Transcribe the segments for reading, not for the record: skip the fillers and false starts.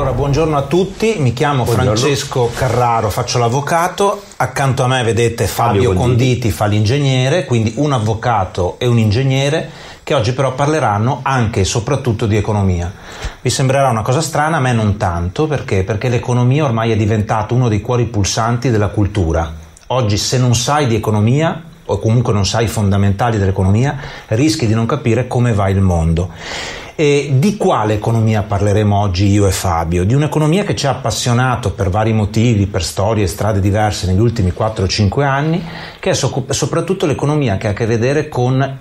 Allora, buongiorno a tutti, mi chiamo Francesco Carraro, faccio l'avvocato, accanto a me vedete Fabio Conditi fa l'ingegnere, quindi un avvocato e un ingegnere che oggi però parleranno anche e soprattutto di economia. Vi sembrerà una cosa strana, a me non tanto, perché l'economia ormai è diventato uno dei cuori pulsanti della cultura. Oggi se non sai di economia, o comunque non sai i fondamentali dell'economia, rischi di non capire come va il mondo. E di quale economia parleremo oggi io e Fabio? Di un'economia che ci ha appassionato per vari motivi, per storie e strade diverse negli ultimi 4-5 anni, che è soprattutto l'economia che ha a che vedere con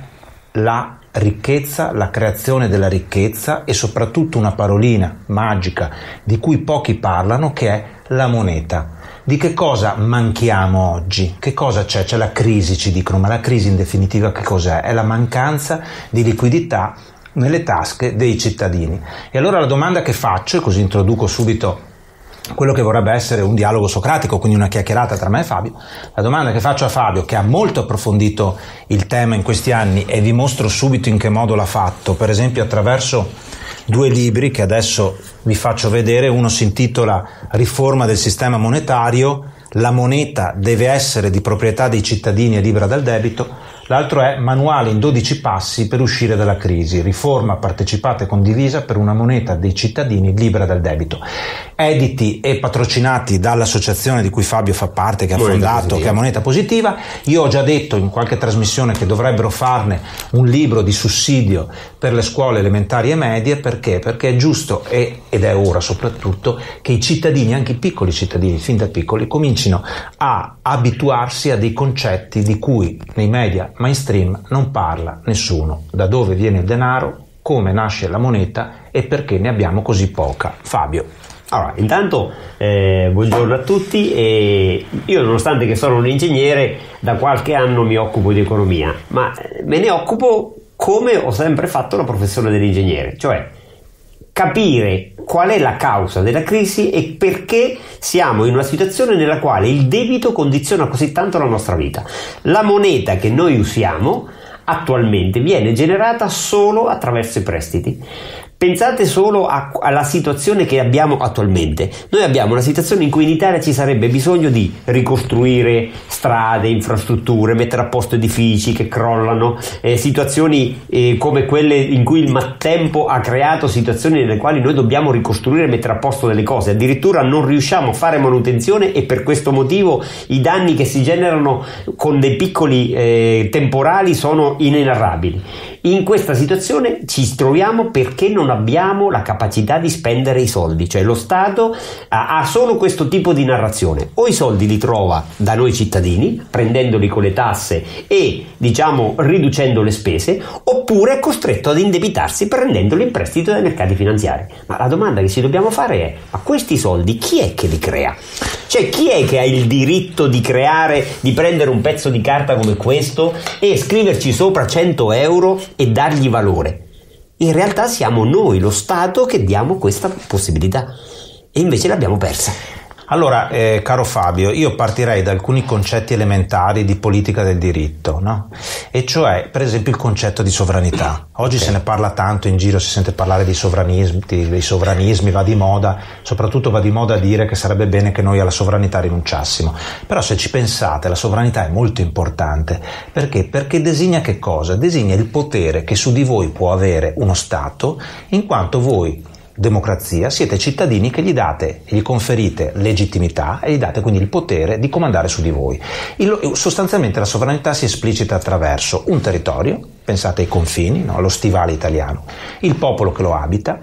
la ricchezza, la creazione della ricchezza e soprattutto una parolina magica di cui pochi parlano, che è la moneta. Di che cosa manchiamo oggi? Che cosa c'è? C'è la crisi, ci dicono, ma la crisi in definitiva che cos'è? È la mancanza di liquidità nelle tasche dei cittadini. E allora la domanda che faccio, e così introduco subito quello che vorrebbe essere un dialogo socratico, quindi una chiacchierata tra me e Fabio, la domanda che faccio a Fabio, che ha molto approfondito il tema in questi anni, e vi mostro subito in che modo l'ha fatto, per esempio attraverso 2 libri che adesso vi faccio vedere. Uno si intitola Riforma del sistema monetario, la moneta deve essere di proprietà dei cittadini e libera dal debito. L'altro è Manuale in 12 passi per uscire dalla crisi, riforma partecipata e condivisa per una moneta dei cittadini libera dal debito. Editi e patrocinati dall'associazione di cui Fabio fa parte, che ha fondato, che è Moneta Positiva. Io ho già detto in qualche trasmissione che dovrebbero farne un libro di sussidio per le scuole elementari e medie. Perché? Perché è giusto, ed è ora soprattutto, che i cittadini, anche i piccoli cittadini, fin da piccoli, comincino a abituarsi a dei concetti di cui nei media mainstream non parla nessuno: da dove viene il denaro, come nasce la moneta e perché ne abbiamo così poca. Fabio. Allora, intanto buongiorno a tutti. Io, nonostante che sono un ingegnere, da qualche anno mi occupo di economia, ma me ne occupo come ho sempre fatto la professione dell'ingegnere, cioè capire qual è la causa della crisi e perché siamo in una situazione nella quale il debito condiziona così tanto la nostra vita. La moneta che noi usiamo attualmente viene generata solo attraverso i prestiti. Pensate solo alla situazione che abbiamo attualmente. Noi abbiamo una situazione in cui in Italia ci sarebbe bisogno di ricostruire strade, infrastrutture, mettere a posto edifici che crollano, situazioni come quelle in cui il maltempo ha creato situazioni nelle quali noi dobbiamo ricostruire e mettere a posto delle cose. Addirittura non riusciamo a fare manutenzione e per questo motivo i danni che si generano con dei piccoli temporali sono inenarrabili. In questa situazione ci troviamo perché non abbiamo la capacità di spendere i soldi, cioè lo Stato ha solo questo tipo di narrazione: o i soldi li trova da noi cittadini prendendoli con le tasse e riducendo le spese, oppure è costretto ad indebitarsi prendendoli in prestito dai mercati finanziari. Ma la domanda che ci dobbiamo fare è: ma questi soldi chi è che li crea? Cioè, chi è che ha il diritto di creare, di prendere un pezzo di carta come questo e scriverci sopra 100 euro e dargli valore? In realtà siamo noi, lo Stato, che diamo questa possibilità e invece l'abbiamo persa. Allora, caro Fabio, io partirei da alcuni concetti elementari di politica del diritto, no? E cioè, per esempio, il concetto di sovranità. Oggi se ne parla tanto in giro, si sente parlare di sovranismi, va di moda, soprattutto va di moda dire che sarebbe bene che noi alla sovranità rinunciassimo. Però se ci pensate, la sovranità è molto importante. Perché? Perché designa che cosa? Designa il potere che su di voi può avere uno Stato, in quanto voi, democrazia, siete cittadini che gli conferite legittimità e gli date quindi il potere di comandare su di voi. Sostanzialmente la sovranità si esplicita attraverso un territorio, pensate ai confini, no? Lo stivale italiano, il popolo che lo abita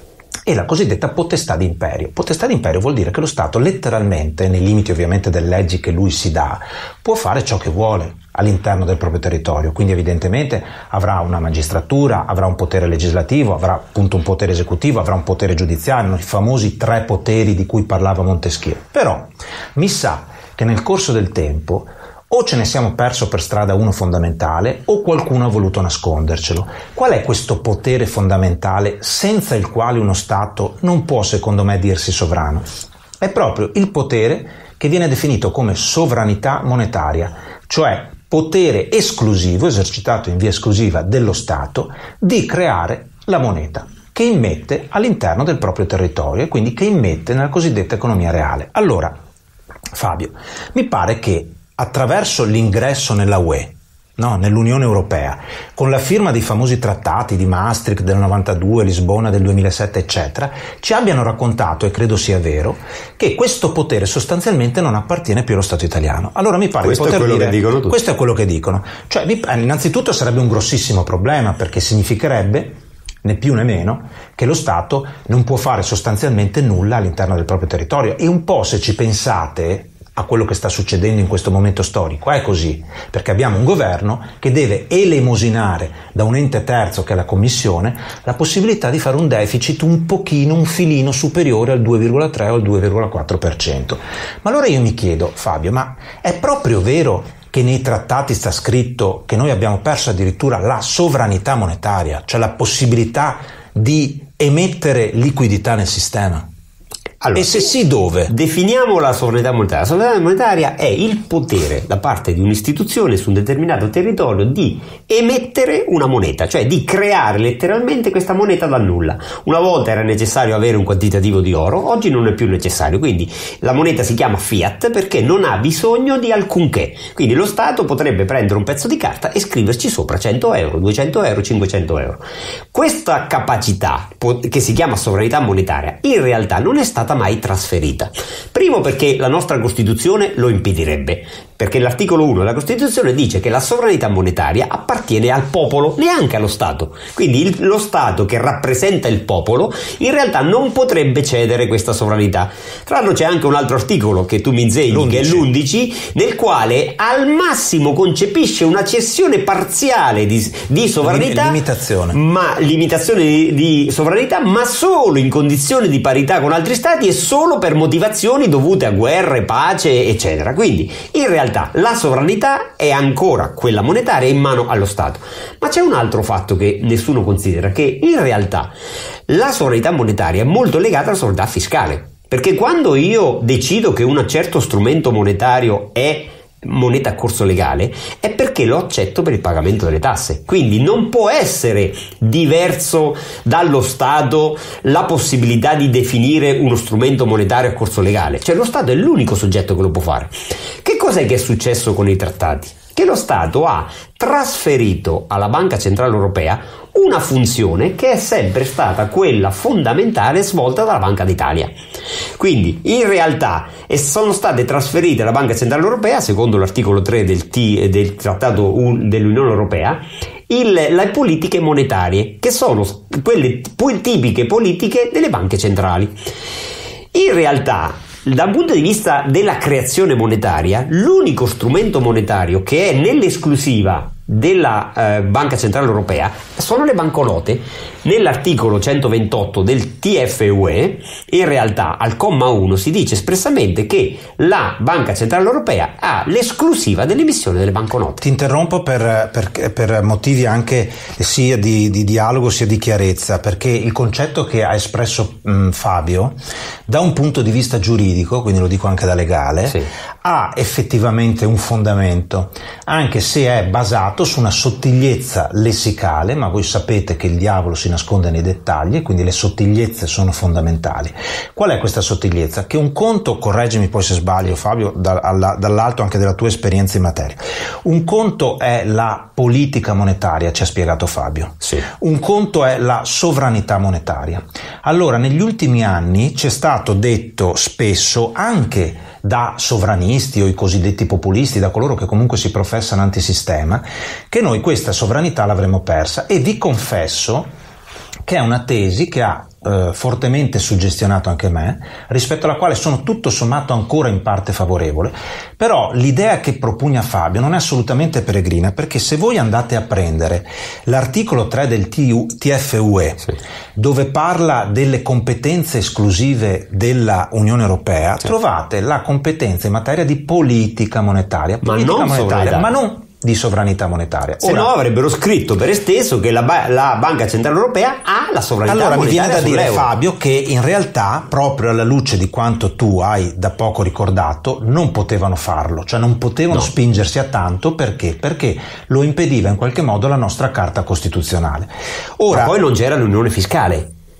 e la cosiddetta potestà d'imperio. Potestà d'imperio vuol dire che lo Stato letteralmente, nei limiti ovviamente delle leggi che lui si dà, può fare ciò che vuole all'interno del proprio territorio, quindi evidentemente avrà una magistratura, avrà un potere legislativo, avrà appunto un potere esecutivo, avrà un potere giudiziario, i famosi 3 poteri di cui parlava Montesquieu. Però mi sa che nel corso del tempo o ce ne siamo perso per strada uno fondamentale o qualcuno ha voluto nascondercelo. Qual è questo potere fondamentale senza il quale uno Stato non può, secondo me, dirsi sovrano? È proprio il potere che viene definito come sovranità monetaria, cioè potere esclusivo, esercitato in via esclusiva dello Stato, di creare la moneta. che immette all'interno del proprio territorio e quindi che immette nella cosiddetta economia reale. Allora, Fabio, mi pare che attraverso l'ingresso nella UE, nell'Unione Europea, con la firma dei famosi trattati di Maastricht del 92, Lisbona del 2007, eccetera, ci abbiano raccontato, e credo sia vero, che questo potere sostanzialmente non appartiene più allo Stato italiano. Allora mi pare questo di poter dire, che dicono tutti. Questo è quello che dicono. Cioè, innanzitutto sarebbe un grossissimo problema, perché significherebbe, né più né meno, che lo Stato non può fare sostanzialmente nulla all'interno del proprio territorio. E un po', se ci pensate a quello che sta succedendo in questo momento storico, è così, perché abbiamo un governo che deve elemosinare da un ente terzo, che è la Commissione, la possibilità di fare un deficit un filino superiore al 2,3 o al 2,4%. Ma allora io mi chiedo, Fabio, ma è proprio vero che nei trattati sta scritto che noi abbiamo perso addirittura la sovranità monetaria, cioè la possibilità di emettere liquidità nel sistema? Allora, e se sì, dove? Definiamo la sovranità monetaria. La sovranità monetaria è il potere da parte di un'istituzione su un determinato territorio di emettere una moneta, cioè di creare letteralmente questa moneta dal nulla. Una volta era necessario avere un quantitativo di oro, oggi non è più necessario, quindi la moneta si chiama fiat perché non ha bisogno di alcunché. Quindi lo Stato potrebbe prendere un pezzo di carta e scriverci sopra 100 euro, 200 euro, 500 euro. Questa capacità, che si chiama sovranità monetaria, in realtà non è stata mai trasferita. Primo, perché la nostra Costituzione lo impedirebbe, perché l'articolo 1 della Costituzione dice che la sovranità monetaria appartiene al popolo, neanche allo Stato. Quindi lo Stato, che rappresenta il popolo, in realtà non potrebbe cedere questa sovranità. Tra l'altro c'è anche un altro articolo che tu mi insegni, che è l'11, nel quale al massimo concepisce una cessione parziale di sovranità, limitazione di sovranità, ma solo in condizioni di parità con altri stati e solo per motivazioni dovute a guerre, pace, eccetera. Quindi in realtà la sovranità è ancora quella monetaria in mano allo Stato. Ma c'è un altro fatto che nessuno considera, che in realtà la sovranità monetaria è molto legata alla sovranità fiscale, perché quando io decido che un certo strumento monetario è moneta a corso legale è perché lo accetto per il pagamento delle tasse. Quindi non può essere diverso dallo Stato la possibilità di definire uno strumento monetario a corso legale, cioè lo Stato è l'unico soggetto che lo può fare. Che cos'è che è successo con i trattati? Che lo Stato ha trasferito alla Banca Centrale Europea una funzione che è sempre stata quella fondamentale svolta dalla Banca d'Italia. Quindi in realtà sono state trasferite alla Banca Centrale Europea, secondo l'articolo 3 del Trattato dell'Unione Europea, le politiche monetarie, che sono quelle tipiche politiche delle banche centrali. In realtà, dal punto di vista della creazione monetaria, l'unico strumento monetario che è nell'esclusiva della Banca Centrale Europea sono le banconote. Nell'articolo 128 del TFUE, in realtà al comma 1 si dice espressamente che la Banca Centrale Europea ha l'esclusiva dell'emissione delle banconote. Ti interrompo per motivi anche sia di dialogo sia di chiarezza, perché il concetto che ha espresso Fabio, da un punto di vista giuridico, quindi lo dico anche da legale, sì, ha effettivamente un fondamento, anche se è basato su una sottigliezza lessicale, ma voi sapete che il diavolo si nasconde nei dettagli e quindi le sottigliezze sono fondamentali. Qual è questa sottigliezza? Che un conto, correggimi poi se sbaglio Fabio, dall'alto anche della tua esperienza in materia, un conto è la politica monetaria, ci ha spiegato Fabio, sì. Un conto è la sovranità monetaria. Allora, negli ultimi anni c'è stato detto spesso, anche da sovranisti o i cosiddetti populisti, da coloro che comunque si professano antisistema, che noi questa sovranità l'avremmo persa, e vi confesso che è una tesi che ha fortemente suggestionato anche me, rispetto alla quale sono tutto sommato ancora in parte favorevole. Però l'idea che propugna Fabio non è assolutamente peregrina, perché se voi andate a prendere l'articolo 3 del TFUE, sì, dove parla delle competenze esclusive della Unione Europea, sì, trovate la competenza in materia di politica monetaria, ma non di sovranità monetaria. Se no avrebbero scritto per esteso che la Banca Centrale Europea ha la sovranità monetaria. Allora mi viene da dire, sull'euro. Fabio, che in realtà, proprio alla luce di quanto tu hai da poco ricordato, non potevano farlo, cioè non potevano spingersi a tanto. Perché? Perché lo impediva in qualche modo la nostra Carta Costituzionale. Ora, ma poi non c'era l'unione fiscale.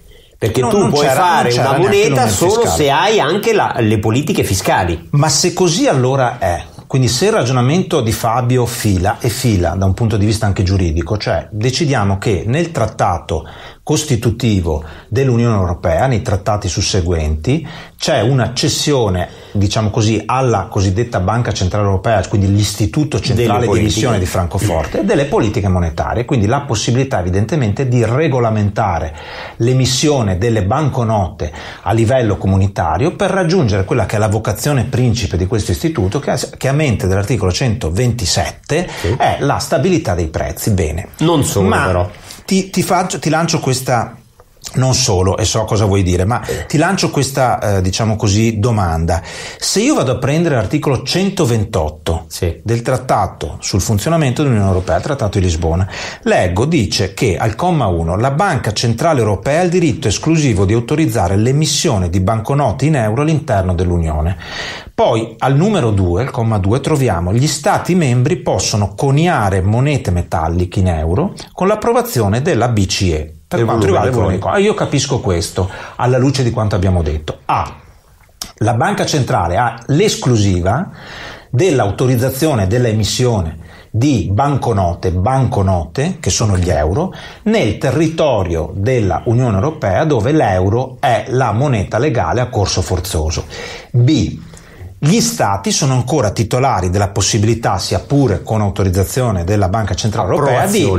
Perché tu puoi fare una moneta solo se hai anche le politiche fiscali. Ma se così allora è. Quindi se il ragionamento di Fabio fila da un punto di vista anche giuridico, cioè decidiamo che nel trattato costitutivo dell'Unione Europea, nei trattati susseguenti, c'è una cessione, diciamo così, alla cosiddetta Banca Centrale Europea, quindi l'Istituto Centrale di Emissione di Francoforte, delle politiche monetarie, quindi la possibilità evidentemente di regolamentare l'emissione delle banconote a livello comunitario per raggiungere quella che è la vocazione principe di questo istituto, che a mente dell'articolo 127 è la stabilità dei prezzi. Bene. Non solo, ma però. Ti lancio questa, non solo, e so cosa vuoi dire, ma ti lancio questa, diciamo così, domanda. Se io vado a prendere l'articolo 128 del trattato sul funzionamento dell'Unione Europea, il trattato di Lisbona, leggo, dice che al comma 1 la Banca Centrale Europea ha il diritto esclusivo di autorizzare l'emissione di banconote in euro all'interno dell'Unione. Poi al numero 2, al comma 2, troviamo gli Stati membri possono coniare monete metalliche in euro con l'approvazione della BCE. Per quanto riguarda il volume. Io capisco questo alla luce di quanto abbiamo detto. La Banca Centrale ha l'esclusiva dell'autorizzazione dell'emissione di banconote, che sono gli euro, nel territorio della Unione Europea dove l'euro è la moneta legale a corso forzoso. B. Gli Stati sono ancora titolari della possibilità, sia pure con autorizzazione della Banca Centrale Europea,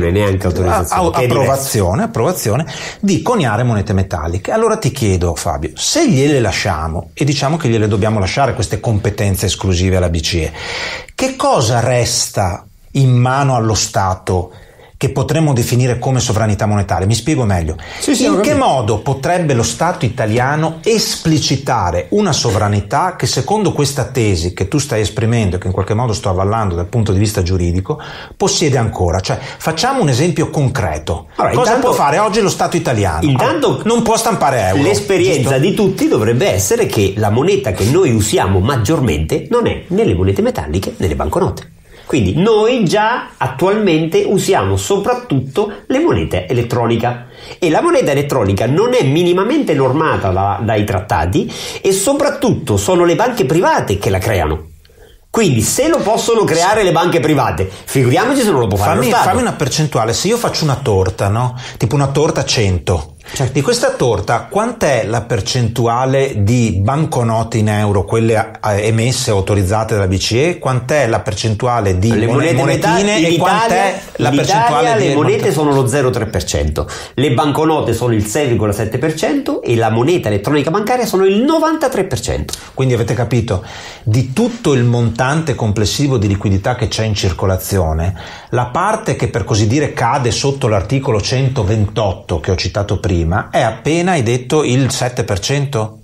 approvazione, di coniare monete metalliche. Allora ti chiedo, Fabio, se gliele lasciamo, e diciamo che gliele dobbiamo lasciare queste competenze esclusive alla BCE, che cosa resta in mano allo Stato che potremmo definire come sovranità monetaria? Mi spiego meglio. In che modo potrebbe lo Stato italiano esplicitare una sovranità che, secondo questa tesi che tu stai esprimendo e che in qualche modo sto avvallando dal punto di vista giuridico, possiede ancora? Cioè, facciamo un esempio concreto. Allora, cosa può fare oggi lo Stato italiano? Intanto non può stampare euro. L'esperienza di tutti dovrebbe essere che la moneta che noi usiamo maggiormente non è né le monete metalliche né le banconote. Quindi noi già attualmente usiamo soprattutto le monete elettronica, e la moneta elettronica non è minimamente normata dai trattati, e soprattutto sono le banche private che la creano. Quindi se lo possono creare le banche private, figuriamoci se non lo può fare lo Stato. Fammi una percentuale. Se io faccio una torta, no? Tipo una torta 100. Di questa torta, quant'è la percentuale di banconote in euro, quelle emesse o autorizzate dalla BCE? Quant'è la percentuale di monetine e quant'è la percentuale di... Le monete sono lo 0,3%, le banconote sono il 6,7% e la moneta elettronica bancaria sono il 93%. Quindi avete capito, di tutto il montante complessivo di liquidità che c'è in circolazione, la parte che per così dire cade sotto l'articolo 128 che ho citato prima è appena, hai detto, il 7%?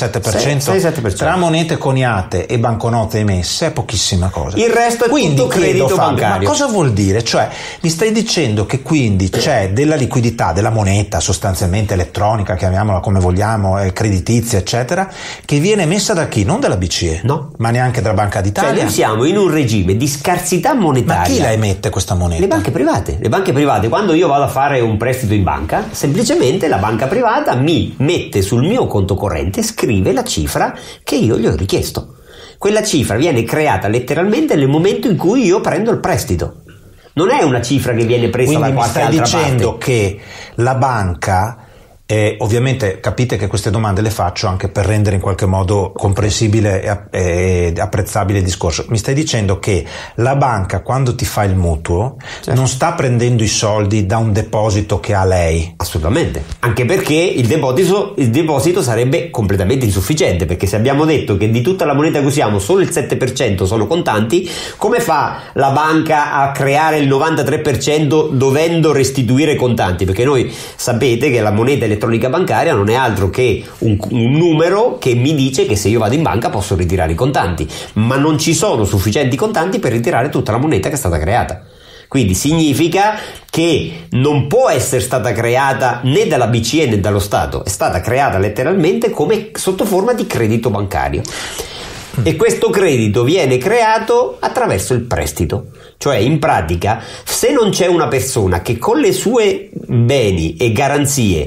6-7%? Tra monete coniate e banconote emesse è pochissima cosa. Il resto è tutto credito bancario. Ma cosa vuol dire? Cioè, mi stai dicendo che quindi c'è della liquidità, della moneta sostanzialmente elettronica, chiamiamola come vogliamo, creditizia, eccetera, che viene emessa da chi? Non dalla BCE, no, ma neanche dalla Banca d'Italia. Cioè, noi siamo in un regime di scarsità monetaria. Ma chi la emette questa moneta? Le banche private. Le banche private, quando io vado a fare un prestito in banca, semplicemente la banca privata mi mette sul mio conto corrente, scrive la cifra che io gli ho richiesto. Quella cifra viene creata letteralmente nel momento in cui io prendo il prestito. Non è una cifra che viene presa da qualche altra parte. Quindi mi stai dicendo che la banca... ovviamente capite che queste domande le faccio anche per rendere in qualche modo comprensibile e apprezzabile il discorso. Mi stai dicendo che la banca, quando ti fa il mutuo, non sta prendendo i soldi da un deposito che ha lei? Assolutamente, anche perché il deposito sarebbe completamente insufficiente, perché se abbiamo detto che di tutta la moneta che usiamo solo il 7% sono contanti, come fa la banca a creare il 93% dovendo restituire contanti? Perché noi sapete che la moneta elettronica bancaria non è altro che un numero che mi dice che se io vado in banca posso ritirare i contanti, ma non ci sono sufficienti contanti per ritirare tutta la moneta che è stata creata. Quindi significa che non può essere stata creata né dalla BCE né dallo Stato, è stata creata letteralmente come sotto forma di credito bancario. e questo credito viene creato attraverso il prestito. Cioè, in pratica, se non c'è una persona che con le sue beni e garanzie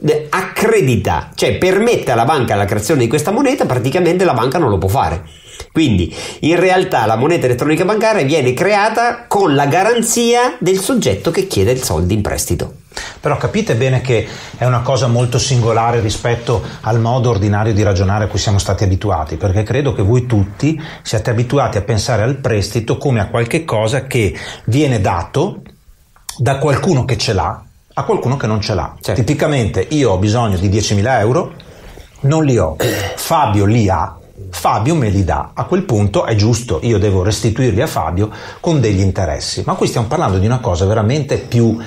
accredita, cioè permette alla banca la creazione di questa moneta, praticamente la banca non lo può fare. Quindi in realtà la moneta elettronica bancaria viene creata con la garanzia del soggetto che chiede il soldi in prestito. Però capite bene che è una cosa molto singolare rispetto al modo ordinario di ragionare a cui siamo stati abituati, perché credo che voi tutti siate abituati a pensare al prestito come a qualche cosa che viene dato da qualcuno che ce l'ha a qualcuno che non ce l'ha. Certo. Tipicamente io ho bisogno di 10.000 euro, non li ho, Fabio li ha, Fabio me li dà, a quel punto è giusto, io devo restituirli a Fabio con degli interessi, ma qui stiamo parlando di una cosa veramente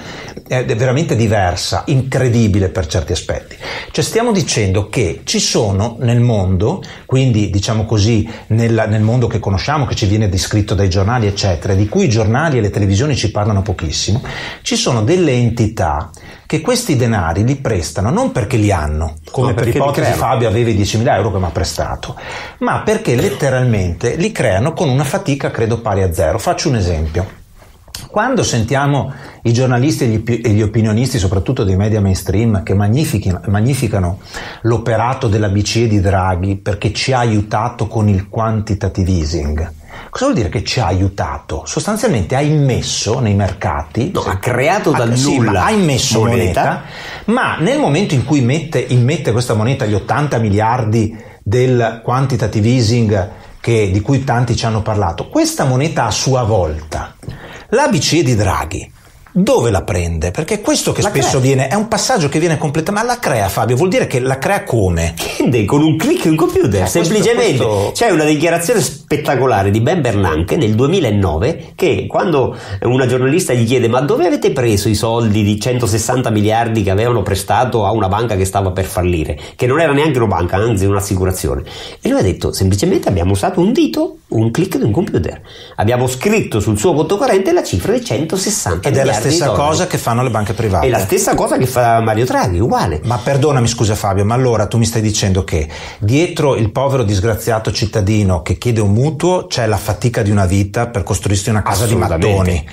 veramente diversa, incredibile per certi aspetti. Cioè stiamo dicendo che ci sono nel mondo, quindi diciamo così nel mondo che conosciamo, che ci viene descritto dai giornali eccetera, di cui i giornali e le televisioni ci parlano pochissimo, ci sono delle entità che questi denari li prestano non perché li hanno, come per ipotesi Fabio aveva i 10.000 euro che mi ha prestato, ma perché letteralmente li creano con una fatica credo pari a zero. Faccio un esempio. Quando sentiamo i giornalisti e gli opinionisti, soprattutto dei media mainstream, che magnificano l'operato della BCE di Draghi perché ci ha aiutato con il quantitative easing, cosa vuol dire che ci ha aiutato? Sostanzialmente ha immesso nei mercati, ha creato dal nulla, ha immesso moneta, ma nel momento in cui immette questa moneta, gli 80 miliardi del quantitative easing di cui tanti ci hanno parlato, questa moneta a sua volta, la BCE di Draghi, dove la prende? Perché questo che spesso viene, è un passaggio che viene completamente, ma la crea, Fabio, vuol dire che la crea come? Con un click in computer, semplicemente. C'è una dichiarazione spettacolare di Ben Bernanke nel 2009 che quando una giornalista gli chiede ma dove avete preso i soldi di 160 miliardi che avevano prestato a una banca che stava per fallire, che non era neanche una banca, anzi un'assicurazione, e lui ha detto semplicemente abbiamo usato un dito, un click di un computer, abbiamo scritto sul suo conto corrente la cifra di 160 miliardi. Ed è la stessa cosa che fanno le banche private. È la stessa cosa che fa Mario Draghi, uguale. Ma perdonami, scusa Fabio, ma allora tu mi stai dicendo che dietro il povero disgraziato cittadino che chiede un mutuo c'è la fatica di una vita per costruirsi una casa di mattoni.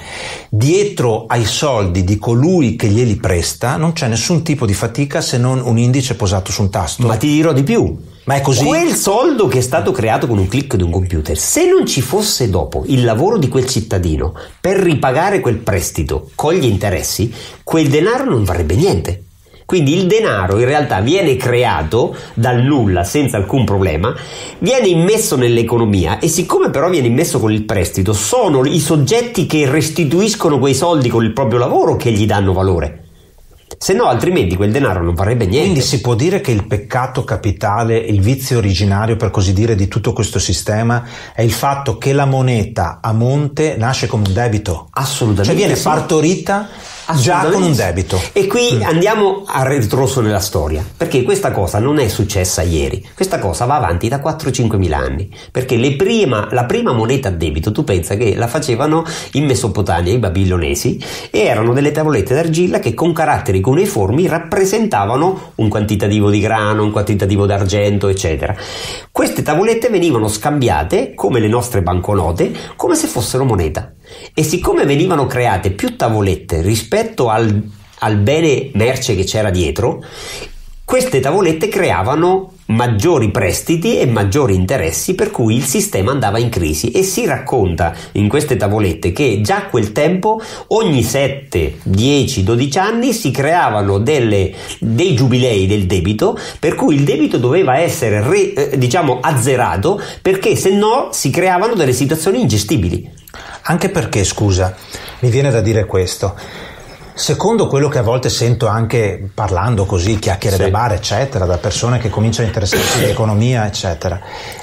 Dietro ai soldi di colui che glieli presta non c'è nessun tipo di fatica se non un indice posato su un tasto. Ma ti dirò di più. Ma è così? Quel soldo che è stato creato con un click di un computer, se non ci fosse dopo il lavoro di quel cittadino per ripagare quel prestito con gli interessi, quel denaro non varrebbe niente. Quindi il denaro in realtà viene creato dal nulla senza alcun problema, viene immesso nell'economia e siccome però viene immesso con il prestito, sono i soggetti che restituiscono quei soldi con il proprio lavoro che gli danno valore. Se no, altrimenti quel denaro non varrebbe niente. Quindi si può dire che il peccato capitale, il vizio originario, per così dire, di tutto questo sistema è il fatto che la moneta a monte nasce come un debito. Assolutamente. Cioè viene partorita già con un debito. E qui andiamo a ritroso nella storia, perché questa cosa non è successa ieri, questa cosa va avanti da 4-5 mila anni, perché la prima moneta a debito, tu pensa che la facevano in Mesopotamia i babilonesi e erano delle tavolette d'argilla che con caratteri cuneiformi rappresentavano un quantitativo di grano, un quantitativo d'argento, eccetera. Queste tavolette venivano scambiate come le nostre banconote, come se fossero moneta. E siccome venivano create più tavolette rispetto al bene merce che c'era dietro, queste tavolette creavano maggiori prestiti e maggiori interessi, per cui il sistema andava in crisi. E si racconta in queste tavolette che già a quel tempo ogni 7, 10, 12 anni si creavano dei giubilei del debito, per cui il debito doveva essere azzerato, perché se no si creavano delle situazioni ingestibili. Anche perché, scusa, mi viene da dire questo. Secondo quello che a volte sento anche parlando così, chiacchiere da bar, eccetera, da persone che cominciano a interessarsi di economia, eccetera,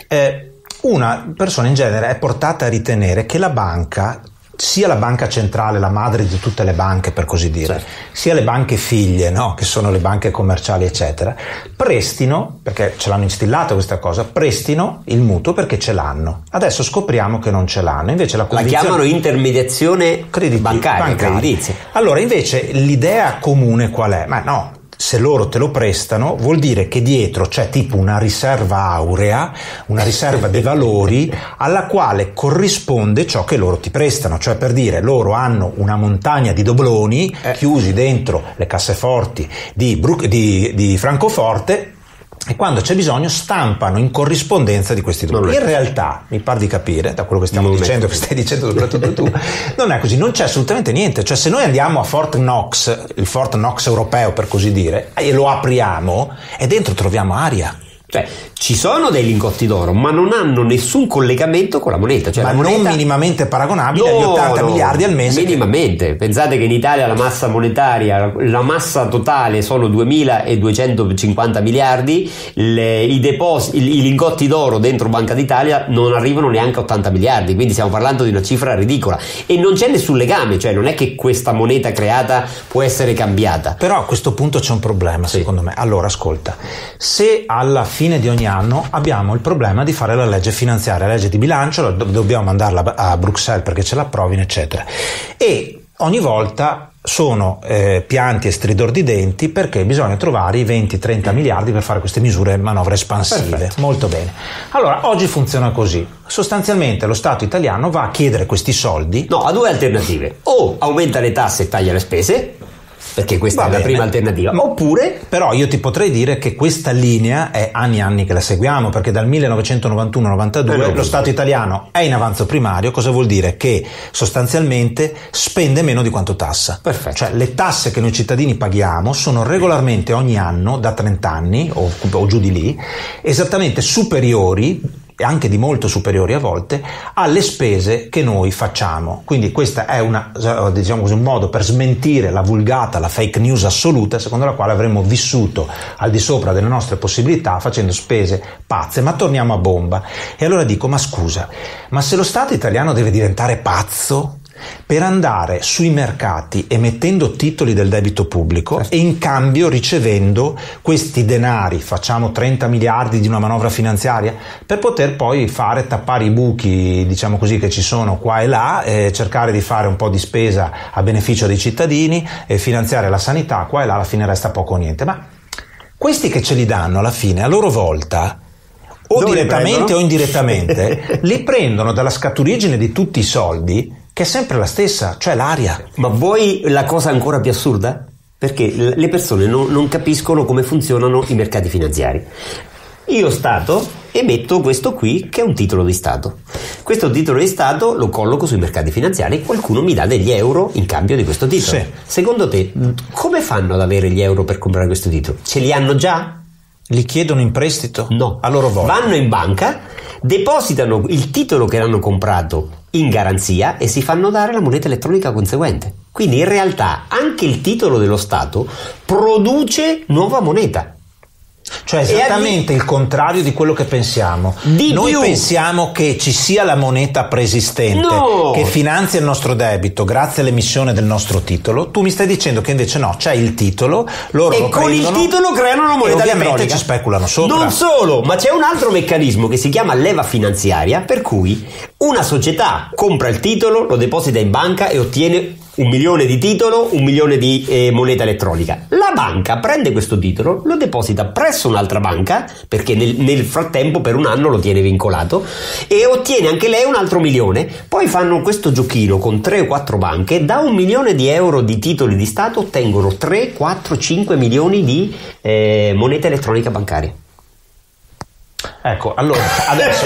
una persona in genere è portata a ritenere che la banca, sia la banca centrale, la madre di tutte le banche per così dire, sia le banche figlie, no? Che sono le banche commerciali eccetera, prestino, perché ce l'hanno instillata questa cosa, prestino il mutuo perché ce l'hanno. Adesso scopriamo che non ce l'hanno, invece la chiamano intermediazione bancaria, creditizia. Allora invece l'idea comune qual è? Ma no, se loro te lo prestano, vuol dire che dietro c'è tipo una riserva aurea, una riserva di valori alla quale corrisponde ciò che loro ti prestano. Cioè, per dire, loro hanno una montagna di dobloni chiusi dentro le casseforti di Francoforte, e quando c'è bisogno stampano in corrispondenza di questi dobloni. In realtà, mi pare di capire, da quello che stiamo dicendo, che stai dicendo soprattutto tu, non è così, non c'è assolutamente niente. Cioè, se noi andiamo a Fort Knox, il Fort Knox europeo per così dire, e lo apriamo, e dentro troviamo aria. Cioè, ci sono dei lingotti d'oro, ma non hanno nessun collegamento con la moneta. Cioè, ma la moneta non minimamente paragonabile agli 80 miliardi al mese. Minimamente. Pensate che in Italia la massa monetaria, la massa totale sono 2.250 miliardi, i lingotti d'oro dentro Banca d'Italia non arrivano neanche a 80 miliardi, quindi stiamo parlando di una cifra ridicola. E non c'è nessun legame, cioè non è che questa moneta creata può essere cambiata. Però a questo punto c'è un problema, secondo me. Allora, ascolta, se alla fine di ogni anno abbiamo il problema di fare la legge finanziaria, la legge di bilancio, dobbiamo mandarla a Bruxelles perché ce l'approvino, eccetera, e ogni volta sono pianti e stridor di denti perché bisogna trovare i 20-30 miliardi per fare queste misure manovre espansive. Perfetto. Molto bene. Allora, oggi funziona così. Sostanzialmente lo Stato italiano va a chiedere questi soldi. No, ha due alternative: o aumenta le tasse e taglia le spese, perché questa è la prima alternativa, oppure... Però io ti potrei dire che questa linea è anni e anni che la seguiamo, perché dal 1991-92 lo Stato italiano è in avanzo primario. Cosa vuol dire? Che sostanzialmente spende meno di quanto tassa. Perfetto. Cioè, le tasse che noi cittadini paghiamo sono regolarmente ogni anno, da 30 anni o giù di lì, esattamente superiori, e anche di molto superiori a volte, alle spese che noi facciamo. Quindi questa è diciamo così, un modo per smentire la vulgata, la fake news assoluta, secondo la quale avremmo vissuto al di sopra delle nostre possibilità facendo spese pazze. Ma torniamo a bomba. E allora dico, ma scusa, ma se lo Stato italiano deve diventare pazzo per andare sui mercati emettendo titoli del debito pubblico e in cambio ricevendo questi denari, facciamo 30 miliardi di una manovra finanziaria, per poter poi tappare i buchi, diciamo così, che ci sono qua e là, cercare di fare un po' di spesa a beneficio dei cittadini e finanziare la sanità, qua e là alla fine resta poco o niente. Ma questi che ce li danno alla fine, a loro volta, o dove direttamente o indirettamente, li prendono dalla scaturigine di tutti i soldi, che è sempre la stessa, cioè l'aria. Ma vuoi la cosa ancora più assurda? Perché le persone non capiscono come funzionano i mercati finanziari. Io Stato emetto questo qui che è un titolo di Stato. Questo titolo di Stato lo colloco sui mercati finanziari e qualcuno mi dà degli euro in cambio di questo titolo. Sì. Secondo te come fanno ad avere gli euro per comprare questo titolo? Ce li hanno già? Li chiedono in prestito? No. A loro volta. Vanno in banca, depositano il titolo che hanno comprato in garanzia e si fanno dare la moneta elettronica conseguente. Quindi in realtà anche il titolo dello Stato produce nuova moneta. Cioè esattamente il contrario di quello che pensiamo. Noi pensiamo che ci sia la moneta preesistente che finanzia il nostro debito grazie all'emissione del nostro titolo. Tu mi stai dicendo che invece no, c'è il titolo, loro e lo con prendono, il titolo creano una moneta ovviamente elettronica. Ci speculano sopra. Non solo, ma c'è un altro meccanismo che si chiama leva finanziaria, per cui una società compra il titolo, lo deposita in banca e ottiene 1 milione di titolo, 1 milione di moneta elettronica. La banca prende questo titolo, lo deposita presso un'altra banca, perché nel frattempo per un anno lo tiene vincolato, e ottiene anche lei un altro milione. Poi fanno questo giochino con 3 o 4 banche, da 1 milione di euro di titoli di Stato ottengono 3, 4, 5 milioni di moneta elettronica bancaria. Ecco, allora adesso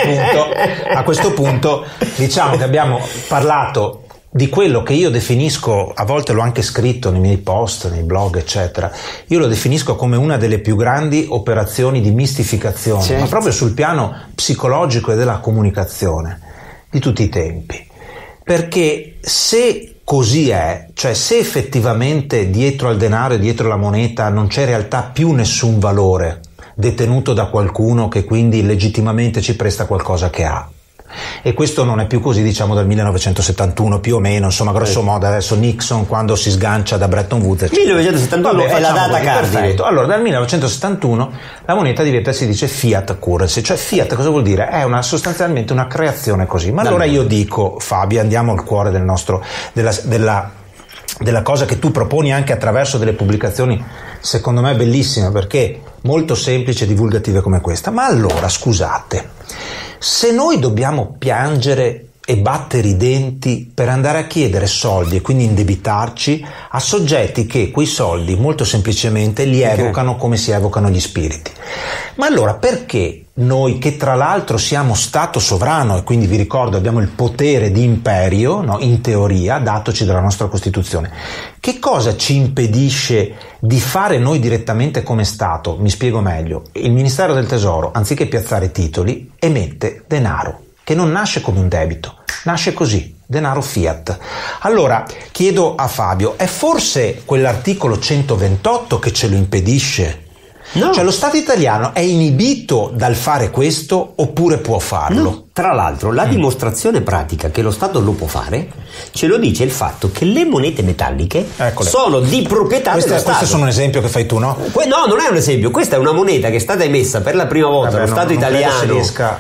a questo punto diciamo che abbiamo parlato di quello che io definisco, a volte l'ho anche scritto nei miei post, nei blog, eccetera, io lo definisco come una delle più grandi operazioni di mistificazione, certo, ma proprio sul piano psicologico e della comunicazione di tutti i tempi. Perché se così è, cioè se effettivamente dietro al denaro e dietro alla moneta non c'è in realtà più nessun valore detenuto da qualcuno che quindi legittimamente ci presta qualcosa che ha, e questo non è più così, diciamo, dal 1971 più o meno, insomma, grosso modo. Adesso Nixon, quando si sgancia da Bretton Woods, 1971 è la data cardine. Perfetto. Allora dal 1971 la moneta diventa, si dice fiat currency, cioè fiat cosa vuol dire? È sostanzialmente una creazione così. Ma allora io dico, Fabio, andiamo al cuore del nostro della della cosa che tu proponi anche attraverso delle pubblicazioni secondo me bellissime, perché molto semplici e divulgative come questa. Ma allora, scusate, se noi dobbiamo piangere e battere i denti per andare a chiedere soldi e quindi indebitarci a soggetti che quei soldi molto semplicemente li evocano come si evocano gli spiriti, ma allora perché noi, che tra l'altro siamo stato sovrano e quindi vi ricordo abbiamo il potere di imperio, no, in teoria datoci dalla nostra Costituzione, che cosa ci impedisce di fare noi direttamente come Stato? Mi spiego meglio: il Ministero del Tesoro, anziché piazzare titoli, emette denaro che non nasce come un debito, nasce così, denaro fiat. Allora chiedo a Fabio, è forse quell'articolo 128 che ce lo impedisce? No. Cioè lo Stato italiano è inibito dal fare questo oppure può farlo? No. Tra l'altro la dimostrazione pratica che lo Stato lo può fare ce lo dice il fatto che le monete metalliche sono di proprietà dello Stato. Questo sono un esempio che fai tu, no? No, non è un esempio, questa è una moneta che è stata emessa per la prima volta dallo Stato italiano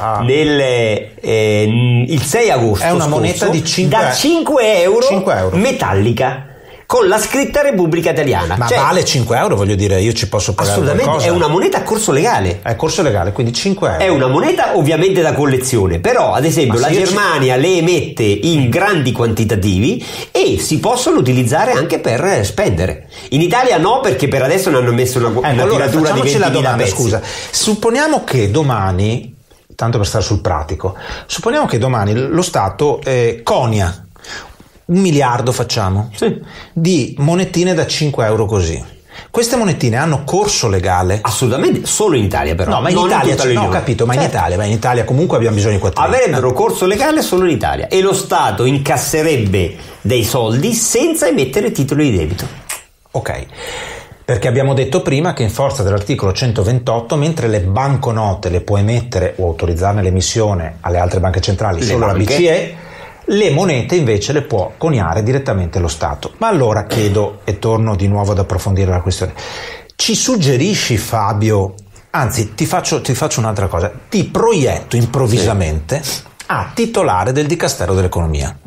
il 6 agosto. È una moneta di 5 euro metallica, con la scritta Repubblica Italiana. Ma vale 5 euro, voglio dire, io ci posso pagare assolutamente qualcosa. È una moneta a corso legale. È corso legale, quindi 5 euro. È una moneta ovviamente da collezione, però ad esempio la Germania le emette in grandi quantitativi e si possono utilizzare anche per spendere. In Italia no, perché per adesso ne hanno messo una tiratura di 20.000 pezzi. Scusa, supponiamo che domani, tanto per stare sul pratico, supponiamo che domani lo Stato conia 1 miliardo, facciamo, di monetine da 5 euro così. Queste monetine hanno corso legale? Assolutamente, solo in Italia però. No, ma in Italia, ho capito, ma in Italia comunque abbiamo bisogno di 4 avrebbero corso legale solo in Italia e lo Stato incasserebbe dei soldi senza emettere titoli di debito. Ok. Perché abbiamo detto prima che in forza dell'articolo 128, mentre le banconote le può emettere o autorizzarne l'emissione alle altre banche centrali solo la BCE, le monete invece le può coniare direttamente lo Stato. Ma allora chiedo, e torno di nuovo ad approfondire la questione, ci suggerisci, Fabio, anzi ti faccio un'altra cosa, ti proietto improvvisamente a titolare del Dicastero dell'Economia.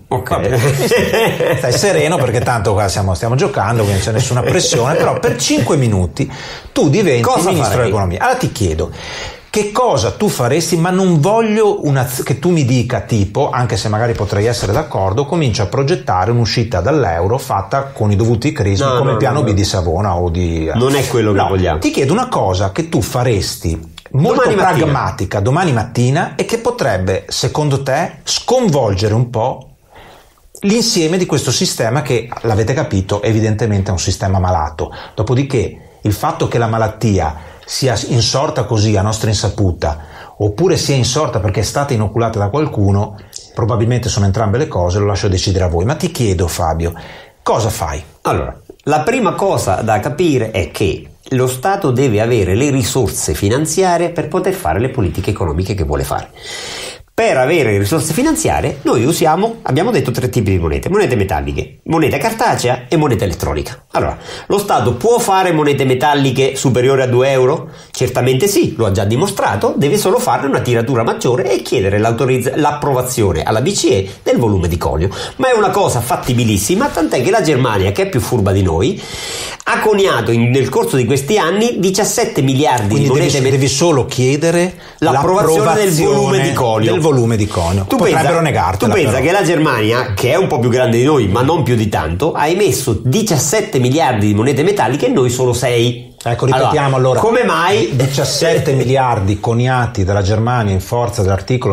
Ok. Stai sereno, perché tanto qua stiamo giocando, quindi non c'è nessuna pressione, però per 5 minuti tu diventi ministro dell'Economia. Allora ti chiedo, che cosa tu faresti, ma non voglio che tu mi dica tipo, anche se magari potrei essere d'accordo, comincio a progettare un'uscita dall'euro fatta con i dovuti crismi, come il piano B di Savona o di... Non è quello che vogliamo. Ti chiedo una cosa che tu faresti molto pragmatica domani mattina e che potrebbe, secondo te, sconvolgere un po' l'insieme di questo sistema che, l'avete capito, evidentemente è un sistema malato. Dopodiché il fatto che la malattia sia insorta così a nostra insaputa oppure sia insorta perché è stata inoculata da qualcuno, probabilmente sono entrambe le cose, lo lascio decidere a voi. Ma ti chiedo, Fabio, cosa fai? Allora, la prima cosa da capire è che lo Stato deve avere le risorse finanziarie per poter fare le politiche economiche che vuole fare. Per avere risorse finanziarie noi abbiamo detto 3 tipi di monete metalliche, moneta cartacea e moneta elettronica. Allora, lo Stato può fare monete metalliche superiori a 2 euro? Certamente sì, lo ha già dimostrato, deve solo farne una tiratura maggiore e chiedere l'approvazione alla BCE del volume di conio. Ma è una cosa fattibilissima, tant'è che la Germania, che è più furba di noi, ha coniato nel corso di questi anni 17 miliardi di monete metalliche. Devi solo chiedere l'approvazione del volume di conio. Potrebbero negartela. Tu pensa che la Germania, che è un po' più grande di noi ma non più di tanto, ha emesso 17 miliardi di monete metalliche e noi solo 6. Ecco, ripetiamo allora. Come mai 17 miliardi coniati dalla Germania in forza dell'articolo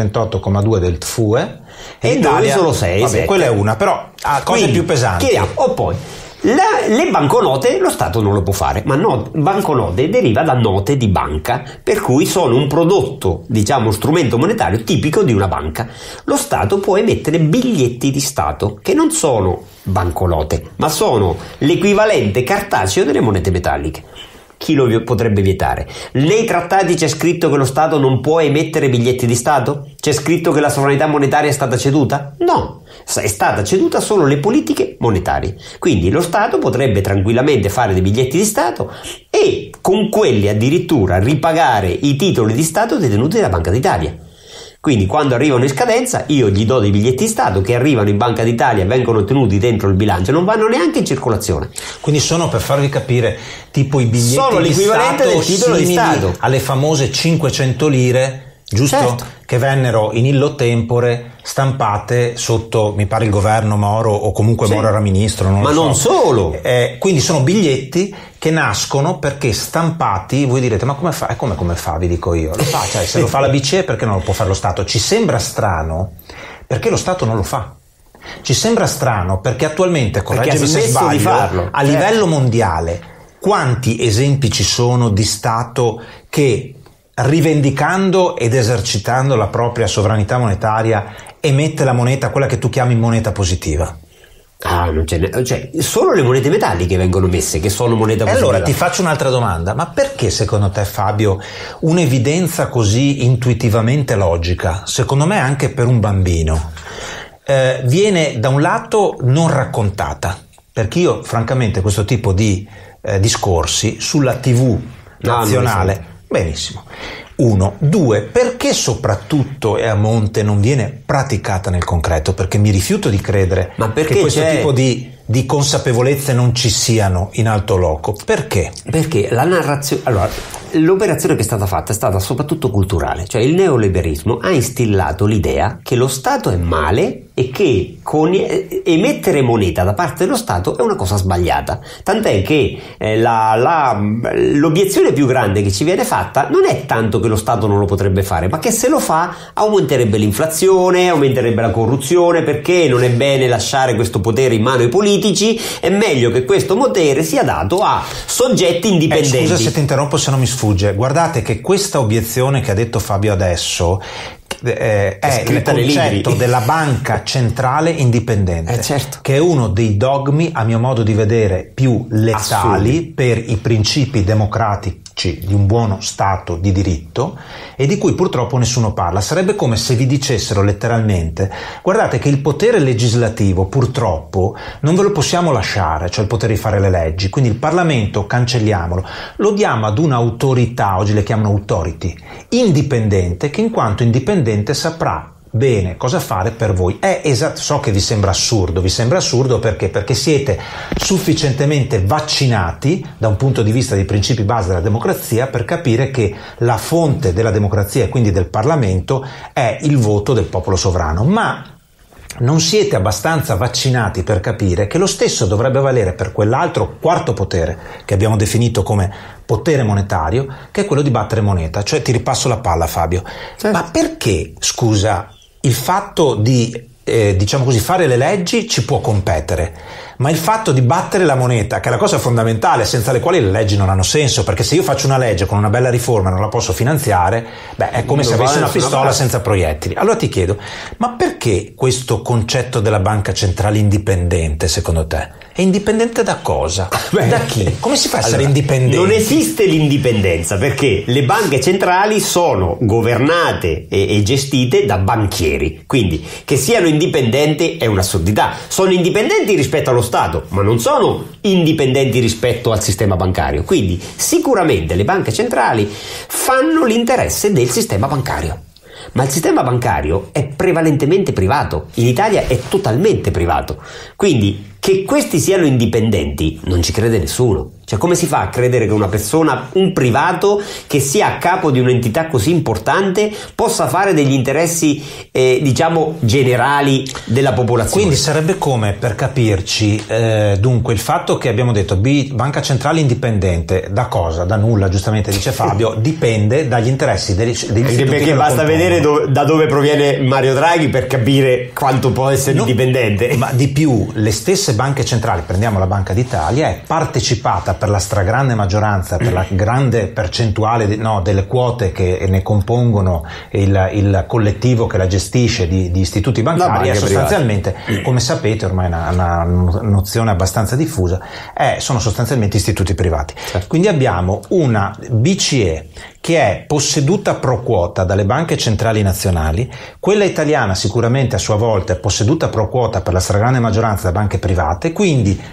128,2 del TFUE e noi solo 6? Vabbè, quella è una, però cose più pesanti. Chiediamo, poi le banconote lo Stato non lo può fare, ma banconote deriva da note di banca, per cui sono un prodotto, strumento monetario tipico di una banca. Lo Stato può emettere biglietti di Stato, che non sono banconote, ma sono l'equivalente cartaceo delle monete metalliche. Chi lo potrebbe vietare? Nei trattati c'è scritto che lo Stato non può emettere biglietti di Stato? C'è scritto che la sovranità monetaria è stata ceduta? No, è stata ceduta solo le politiche monetarie. Quindi lo Stato potrebbe tranquillamente fare dei biglietti di Stato e con quelli addirittura ripagare i titoli di Stato detenuti dalla Banca d'Italia. Quindi quando arrivano in scadenza io gli do dei biglietti di Stato che arrivano in Banca d'Italia e vengono tenuti dentro il bilancio, non vanno neanche in circolazione. Quindi sono, per farvi capire, tipo i biglietti sono di l'equivalente Stato del titolo di Stato alle famose 500 lire, giusto? Certo. Che vennero in illo tempore stampate sotto, mi pare, il governo Moro, o comunque Moro era ministro, ma non solo. Quindi sono biglietti che nascono perché stampati. Voi direte, ma come fa? Come fa, vi dico io. Lo fa, cioè, se lo fa la BCE, perché non lo può fare lo Stato? Ci sembra strano perché lo Stato non lo fa. Ci sembra strano perché attualmente, correggimi se sbaglio, a livello mondiale quanti esempi ci sono di Stato che, rivendicando ed esercitando la propria sovranità monetaria, emette la moneta, quella che tu chiami moneta positiva? Non ce n'è, cioè, solo le monete metalliche vengono messe, che sono moneta positiva. Allora ti faccio un'altra domanda: ma perché secondo te, Fabio, un'evidenza così intuitivamente logica, secondo me anche per un bambino, viene da un lato non raccontata? Perché io francamente questo tipo di discorsi sulla TV nazionale, benissimo. 1, 2, perché soprattutto e a monte non viene praticata nel concreto? Perché mi rifiuto di credere che questo tipo di consapevolezze non ci siano in alto loco. Perché? Perché la narrazione, allora, l'operazione che è stata fatta è stata soprattutto culturale, cioè il neoliberismo ha instillato l'idea che lo Stato è male e che emettere moneta da parte dello Stato è una cosa sbagliata, tant'è che l'obiezione più grande che ci viene fatta non è tanto che lo Stato non lo potrebbe fare, ma che se lo fa aumenterebbe l'inflazione, aumenterebbe la corruzione, perché non è bene lasciare questo potere in mano ai politici, è meglio che questo potere sia dato a soggetti indipendenti. Scusa se ti interrompo, se non mi sfugge. Guardate che questa obiezione che ha detto Fabio adesso è il concetto della banca centrale indipendente, certo, che è uno dei dogmi, a mio modo di vedere, più letali per i principi democratici di un buono Stato di diritto, e di cui purtroppo nessuno parla. Sarebbe come se vi dicessero letteralmente: guardate che il potere legislativo purtroppo non ve lo possiamo lasciare, cioè il potere di fare le leggi, quindi il Parlamento cancelliamolo, lo diamo ad un'autorità, oggi le chiamano authority, indipendente, che in quanto indipendente saprà bene cosa fare per voi. È esatto. So che vi sembra assurdo perché siete sufficientemente vaccinati da un punto di vista dei principi base della democrazia per capire che la fonte della democrazia e quindi del Parlamento è il voto del popolo sovrano, ma non siete abbastanza vaccinati per capire che lo stesso dovrebbe valere per quell'altro quarto potere che abbiamo definito come potere monetario, che è quello di battere moneta. Cioè, ti ripasso la palla, Fabio. Certo. Ma perché, scusa, il fatto di diciamo così, fare le leggi ci può competere, ma il fatto di battere la moneta, che è la cosa fondamentale, senza le quali le leggi non hanno senso, perché se io faccio una legge con una bella riforma e non la posso finanziare, è come se avessi una pistola senza proiettili. Allora ti chiedo, ma perché questo concetto della banca centrale indipendente, secondo te? È indipendente da cosa? Da chi? Come si fa a essere indipendenti? Non esiste l'indipendenza, perché le banche centrali sono governate e gestite da banchieri, quindi che siano indipendenti è un'assurdità. Sono indipendenti rispetto allo Stato, ma non sono indipendenti rispetto al sistema bancario. Quindi sicuramente le banche centrali fanno l'interesse del sistema bancario. Ma il sistema bancario è prevalentemente privato, in Italia è totalmente privato, quindi che questi siano indipendenti non ci crede nessuno. Cioè, come si fa a credere che una persona, un privato che sia a capo di un'entità così importante, possa fare degli interessi diciamo generali della popolazione? Quindi sarebbe come, per capirci, dunque il fatto che abbiamo detto banca centrale indipendente, da cosa? Da nulla, giustamente dice Fabio, dipende dagli interessi degli istituti. Anche perché basta vedere da dove proviene Mario Draghi per capire quanto può essere indipendente. Ma di più, le stesse banche centrali, prendiamo la Banca d'Italia, è partecipata per la stragrande maggioranza, per la grande percentuale delle quote che ne compongono il collettivo che la gestisce di istituti bancari, è sostanzialmente, come sapete ormai è una nozione abbastanza diffusa, sono sostanzialmente istituti privati. Certo. Quindi abbiamo una BCE che è posseduta pro quota dalle banche centrali nazionali, quella italiana sicuramente a sua volta è posseduta pro quota per la stragrande maggioranza da banche private, quindi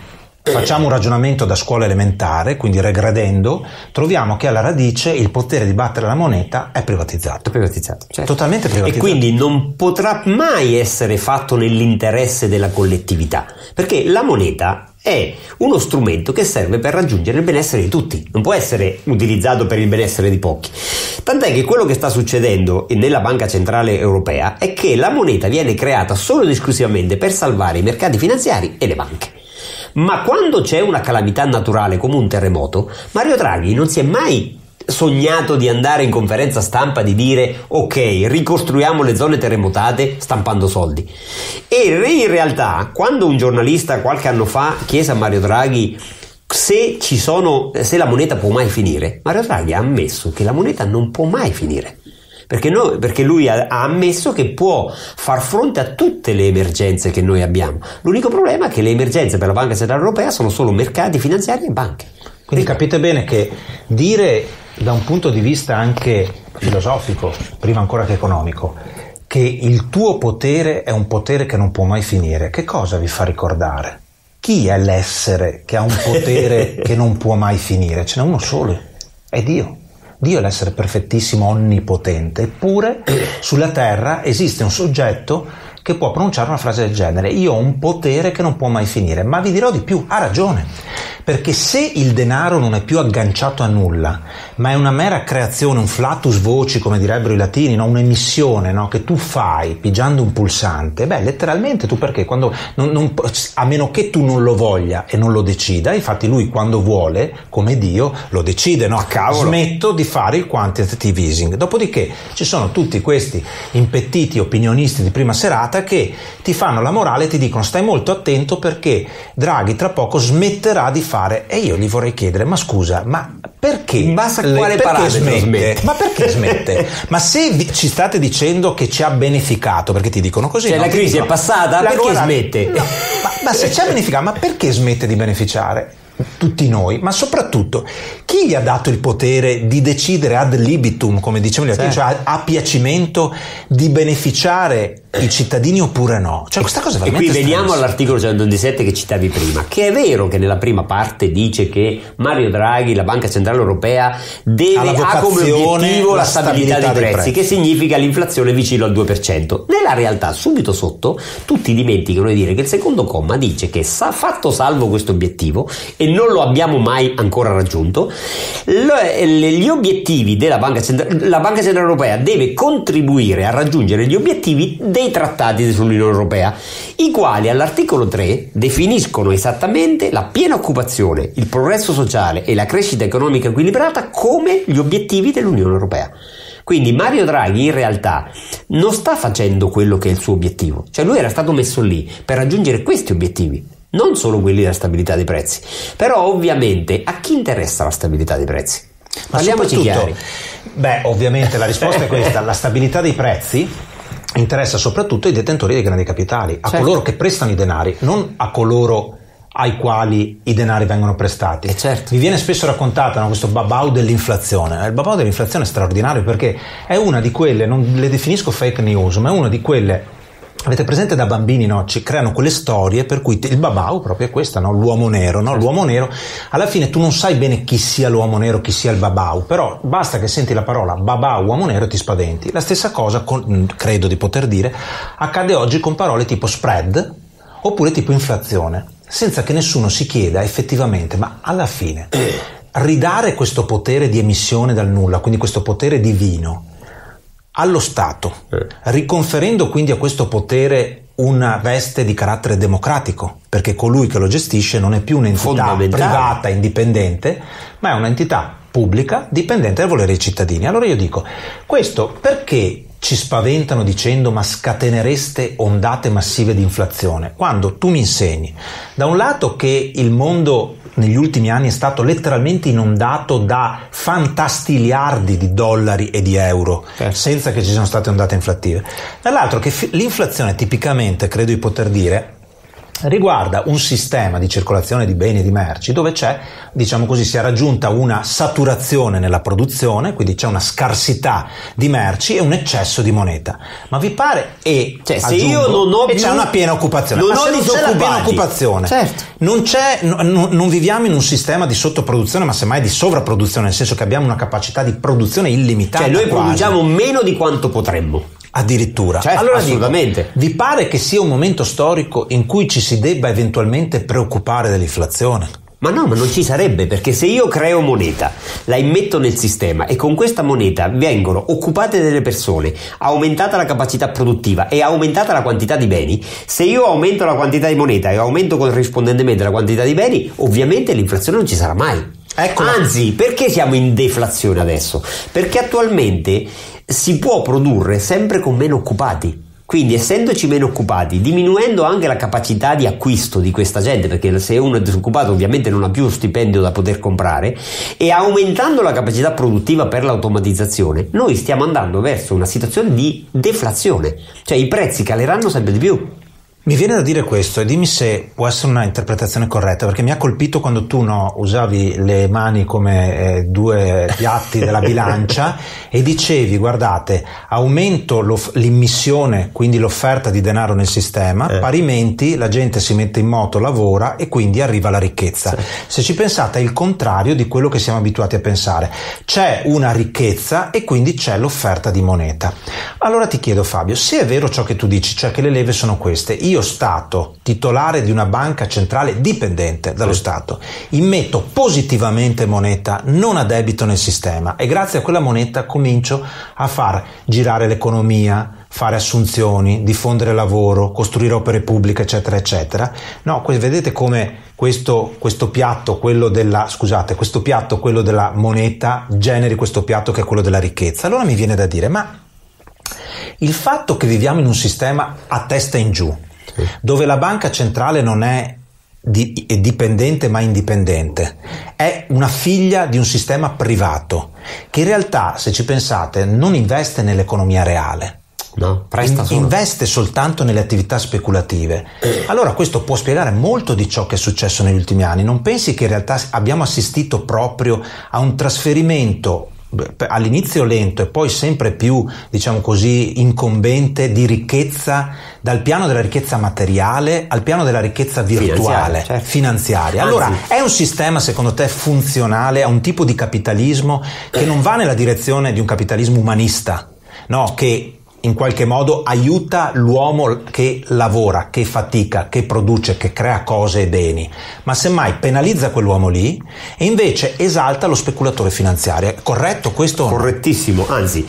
facciamo un ragionamento da scuola elementare, quindi regredendo, troviamo che alla radice il potere di battere la moneta è privatizzato. Certo. Totalmente privatizzato. E quindi non potrà mai essere fatto nell'interesse della collettività, perché la moneta è uno strumento che serve per raggiungere il benessere di tutti, non può essere utilizzato per il benessere di pochi. Tant'è che quello che sta succedendo nella Banca Centrale Europea è che la moneta viene creata solo ed esclusivamente per salvare i mercati finanziari e le banche. Ma quando c'è una calamità naturale come un terremoto, Mario Draghi non si è mai sognato di andare in conferenza stampa di dire ok, ricostruiamo le zone terremotate stampando soldi. E in realtà, quando un giornalista qualche anno fa chiese a Mario Draghi se la moneta può mai finire, Mario Draghi ha ammesso che la moneta non può mai finire. Perché lui ha ammesso che può far fronte a tutte le emergenze che noi abbiamo. L'unico problema è che le emergenze per la Banca Centrale Europea sono solo mercati finanziari e banche. Quindi capite bene che dire da un punto di vista anche filosofico, prima ancora che economico, che il tuo potere è un potere che non può mai finire, che cosa vi fa ricordare? Chi è l'essere che ha un potere che non può mai finire? Ce n'è uno solo, è Dio. Dio è l'essere perfettissimo, onnipotente, eppure sulla terra esiste un soggetto che può pronunciare una frase del genere: io ho un potere che non può mai finire. Ma vi dirò di più, ha ragione, perché se il denaro non è più agganciato a nulla, ma è una mera creazione, un flatus voci, come direbbero i latini, no? Un'emissione, no? Che tu fai pigiando un pulsante, letteralmente tu, perché quando a meno che tu non lo voglia e non lo decida, infatti lui quando vuole, come Dio, lo decide, no? Smetto di fare il quantitative easing. Dopodiché ci sono tutti questi impettiti opinionisti di prima serata che ti fanno la morale e ti dicono stai molto attento perché Draghi tra poco smetterà di fare. E io gli vorrei chiedere: ma scusa, ma perché? In base a quale parametro smette? Ma perché smette? Ma se ci state dicendo che ci ha beneficato, perché ti dicono così, cioè, no? La crisi è passata, perché smette? No, ma se ci ha beneficato, ma perché smette di beneficiare? Tutti noi, ma soprattutto chi gli ha dato il potere di decidere ad libitum, come dicevano gli altri, cioè a piacimento, di beneficiare i cittadini oppure no? Cioè questa cosa è veramente. E qui veniamo all'articolo 127 che citavi prima, che è vero che nella prima parte dice che Mario Draghi, la Banca Centrale Europea, ha come obiettivo la stabilità dei prezzi, che significa l'inflazione vicino al 2%. Nella realtà, subito sotto, tutti dimenticano di dire che il secondo comma dice che fatto salvo questo obiettivo, e non lo abbiamo mai ancora raggiunto, gli obiettivi della Banca Centrale, la Banca Centrale Europea deve contribuire a raggiungere gli obiettivi dei trattati sull'Unione Europea, i quali all'articolo 3 definiscono esattamente la piena occupazione, il progresso sociale e la crescita economica equilibrata come gli obiettivi dell'Unione Europea. Quindi Mario Draghi in realtà non sta facendo quello che è il suo obiettivo, cioè lui era stato messo lì per raggiungere questi obiettivi, non solo quelli della stabilità dei prezzi. Però ovviamente a chi interessa la stabilità dei prezzi? Parliamoci chiari. Ovviamente la risposta è questa: la stabilità dei prezzi interessa soprattutto ai detentori dei grandi capitali, a coloro che prestano i denari, non a coloro ai quali i denari vengono prestati. Certo. Mi viene spesso raccontato, no, questo babau dell'inflazione. Il babau dell'inflazione è straordinario perché è una di quelle, non le definisco fake news, ma è una di quelle. Avete presente da bambini, no? Ci creano quelle storie per cui il babau proprio è questa, no? L'uomo nero, no? L'uomo nero, alla fine tu non sai bene chi sia l'uomo nero, chi sia il babau, però basta che senti la parola babau, uomo nero e ti spaventi. La stessa cosa, credo di poter dire, accade oggi con parole tipo spread oppure tipo inflazione, senza che nessuno si chieda effettivamente, ma alla fine ridare questo potere di emissione dal nulla, quindi questo potere divino, allo Stato, riconferendo quindi a questo potere una veste di carattere democratico, perché colui che lo gestisce non è più un'entità privata indipendente, ma è un'entità pubblica dipendente dal volere dei cittadini. Allora io dico, questo perché ci spaventano dicendo ma scatenereste ondate massive di inflazione, quando tu mi insegni da un lato che il mondo negli ultimi anni è stato letteralmente inondato da fantastiliardi di dollari e di euro, senza che ci siano state ondate inflattive, dall'altro che l'inflazione tipicamente, credo di poter dire, riguarda un sistema di circolazione di beni e di merci dove c'è, diciamo così, si è raggiunta una saturazione nella produzione, quindi c'è una scarsità di merci e un eccesso di moneta. Ma vi pare, e cioè, se io non ho più, c'è una piena occupazione, non ma ho se non c'è la piena occupazione, certo, non viviamo in un sistema di sottoproduzione, ma semmai di sovrapproduzione, nel senso che abbiamo una capacità di produzione illimitata. Cioè noi quasi produciamo meno di quanto potremmo. Addirittura. Certo, allora assolutamente. Dico, vi pare che sia un momento storico in cui ci si debba eventualmente preoccupare dell'inflazione? Ma no, ma non ci sarebbe, perché se io creo moneta, la immetto nel sistema e con questa moneta vengono occupate delle persone, aumentata la capacità produttiva e aumentata la quantità di beni, se io aumento la quantità di moneta e aumento corrispondentemente la quantità di beni, ovviamente l'inflazione non ci sarà mai. Ecco. Anzi, perché siamo in deflazione adesso? Perché attualmente si può produrre sempre con meno occupati. Quindi essendoci meno occupati, diminuendo anche la capacità di acquisto di questa gente, perché se uno è disoccupato ovviamente non ha più stipendio da poter comprare, e aumentando la capacità produttiva per l'automatizzazione, noi stiamo andando verso una situazione di deflazione, cioè i prezzi caleranno sempre di più. Mi viene da dire questo, e dimmi se può essere una interpretazione corretta, perché mi ha colpito quando tu usavi le mani come due piatti della bilancia e dicevi: guardate, aumento l'immissione, quindi l'offerta di denaro nel sistema, parimenti la gente si mette in moto, lavora e quindi arriva la ricchezza. Sì. Se ci pensate è il contrario di quello che siamo abituati a pensare. C'è una ricchezza e quindi c'è l'offerta di moneta. Allora ti chiedo, Fabio, se è vero ciò che tu dici, cioè che le leve sono queste, io Stato, titolare di una banca centrale dipendente dallo Stato, immetto positivamente moneta non a debito nel sistema e grazie a quella moneta comincio a far girare l'economia, fare assunzioni, diffondere lavoro, costruire opere pubbliche, eccetera, eccetera. No, vedete come questo piatto, quello della moneta, generi questo piatto che è quello della ricchezza. Allora mi viene da dire, ma il fatto che viviamo in un sistema a testa in giù, dove la banca centrale non è dipendente ma indipendente, è una figlia di un sistema privato che in realtà, se ci pensate, non investe nell'economia reale. No, presta solo. Investe soltanto nelle attività speculative. Allora questo può spiegare molto di ciò che è successo negli ultimi anni. Non pensi che in realtà abbiamo assistito proprio a un trasferimento all'inizio lento e poi sempre più, diciamo così, incombente di ricchezza dal piano della ricchezza materiale al piano della ricchezza virtuale, finanziaria. Allora, è un sistema secondo te funzionale a un tipo di capitalismo che non va nella direzione di un capitalismo umanista, no, che in qualche modo aiuta l'uomo che lavora, che fatica, che produce, che crea cose e beni, ma semmai penalizza quell'uomo lì e invece esalta lo speculatore finanziario. È corretto questo? Correttissimo, anzi,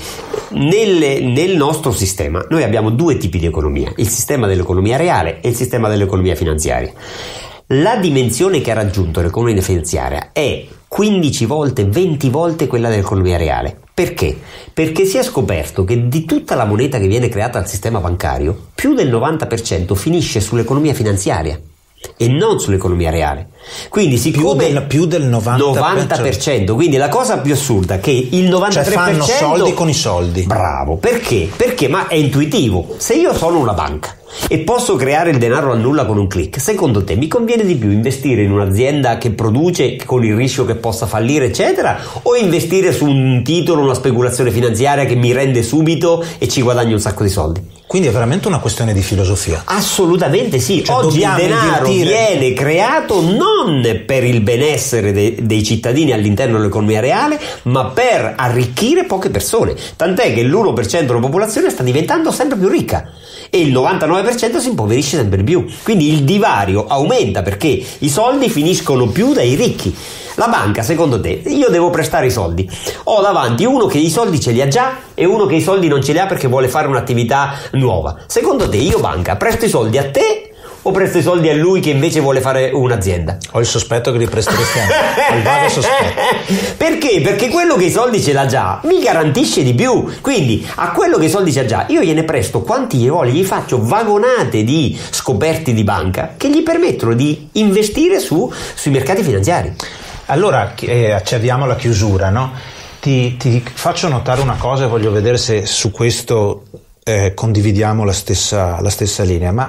nel nostro sistema noi abbiamo due tipi di economia, il sistema dell'economia reale e il sistema dell'economia finanziaria. La dimensione che ha raggiunto l'economia finanziaria è 15 volte, 20 volte quella dell'economia reale. Perché? Perché si è scoperto che di tutta la moneta che viene creata al sistema bancario, più del 90% finisce sull'economia finanziaria e non sull'economia reale. Quindi siccome più del 90%, quindi la cosa più assurda è che il 93%, cioè fanno soldi con i soldi. Bravo, perché? Perché ma è intuitivo. Se io sono una banca e posso creare il denaro al nulla con un click, secondo te mi conviene di più investire in un'azienda che produce con il rischio che possa fallire eccetera, o investire su un titolo, una speculazione finanziaria che mi rende subito e ci guadagno un sacco di soldi? Quindi è veramente una questione di filosofia. Assolutamente sì, cioè, oggi il denaro viene creato non per il benessere dei cittadini all'interno dell'economia reale, ma per arricchire poche persone, tant'è che l'1% della popolazione sta diventando sempre più ricca e il 99% si impoverisce sempre di più, quindi il divario aumenta perché i soldi finiscono più dai ricchi. La banca, secondo te, io devo prestare i soldi, ho davanti uno che i soldi ce li ha già e uno che i soldi non ce li ha perché vuole fare un'attività nuova. Secondo te io banca presto i soldi a te o presto i soldi a lui che invece vuole fare un'azienda? Ho il sospetto che li presteresti a me, ho il vago sospetto. Perché? Perché quello che i soldi ce l'ha già mi garantisce di più, quindi a quello che i soldi c'ha già io gliene presto quanti gli voglio, gli faccio vagonate di scoperti di banca che gli permettono di investire sui mercati finanziari. Allora ci avviamo alla chiusura, no? Ti faccio notare una cosa e voglio vedere se su questo condividiamo la stessa linea, ma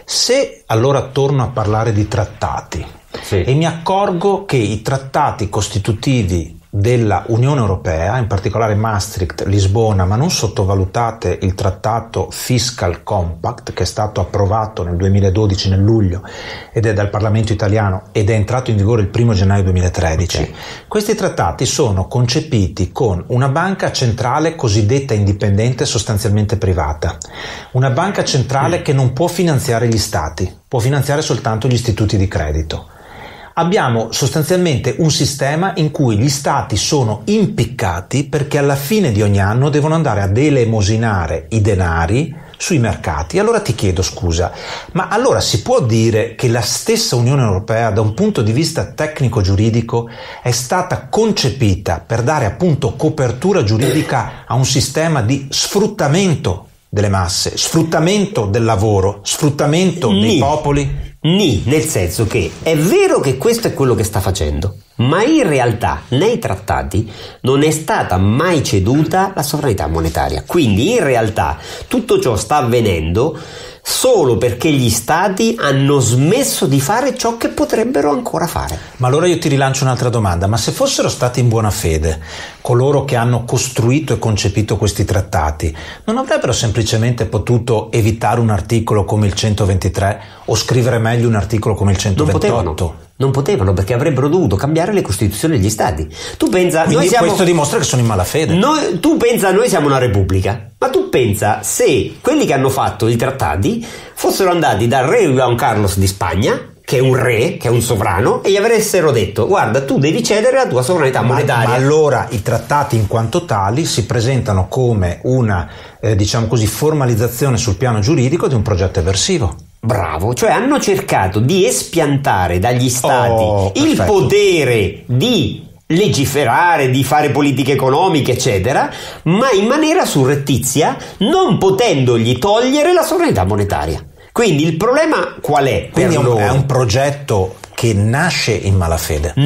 Se allora torno a parlare di trattati e mi accorgo che i trattati costitutivi della Unione Europea, in particolare Maastricht, Lisbona, ma non sottovalutate il trattato Fiscal Compact che è stato approvato nel 2012 nel luglio ed è dal Parlamento italiano ed è entrato in vigore il 1 gennaio 2013. Questi trattati sono concepiti con una banca centrale cosiddetta indipendente, sostanzialmente privata, una banca centrale che non può finanziare gli stati, può finanziare soltanto gli istituti di credito. Abbiamo sostanzialmente un sistema in cui gli stati sono impiccati perché alla fine di ogni anno devono andare ad elemosinare i denari sui mercati. Allora ti chiedo scusa, ma allora si può dire che la stessa Unione Europea da un punto di vista tecnico-giuridico è stata concepita per dare appunto copertura giuridica a un sistema di sfruttamento delle masse, sfruttamento del lavoro, sfruttamento dei popoli? Nel senso che è vero che questo è quello che sta facendo, ma in realtà nei trattati non è stata mai ceduta la sovranità monetaria. Quindi in realtà tutto ciò sta avvenendo solo perché gli stati hanno smesso di fare ciò che potrebbero ancora fare. Ma allora io ti rilancio un'altra domanda: ma se fossero stati in buona fede coloro che hanno costruito e concepito questi trattati, non avrebbero semplicemente potuto evitare un articolo come il 123 o scrivere meglio un articolo come il 128? Non potevano, perché avrebbero dovuto cambiare le costituzioni degli stati. Tu pensa, quindi questo dimostra che sono in malafede. Tu pensa, noi siamo una repubblica, ma tu pensa se quelli che hanno fatto i trattati fossero andati dal re Juan Carlos di Spagna, che è un re, che è un sovrano, e gli avessero detto: guarda, tu devi cedere la tua sovranità monetaria. Ma allora i trattati in quanto tali si presentano come una diciamo così formalizzazione sul piano giuridico di un progetto eversivo. Bravo, cioè hanno cercato di espiantare dagli stati il potere di legiferare, di fare politiche economiche, eccetera, ma in maniera surrettizia, non potendogli togliere la sovranità monetaria. Quindi il problema qual è? Quindi è un progetto che nasce in malafede.